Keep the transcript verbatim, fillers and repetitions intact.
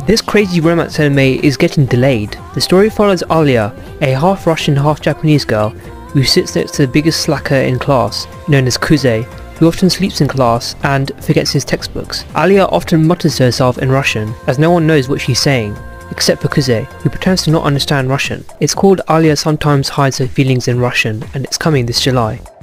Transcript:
This crazy romance anime is getting delayed. The story follows Alya, a half Russian half Japanese girl who sits next to the biggest slacker in class, known as Kuze, who often sleeps in class and forgets his textbooks. Alya often mutters to herself in Russian, as no one knows what she's saying, except for Kuze, who pretends to not understand Russian. It's called Alya Sometimes Hides Her Feelings in Russian, and it's coming this July.